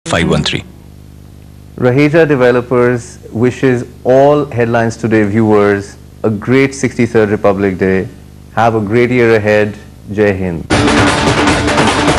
513. Raheja Developers wishes all Headlines Today viewers a great 63rd Republic Day. Have a great year ahead. Jai Hind.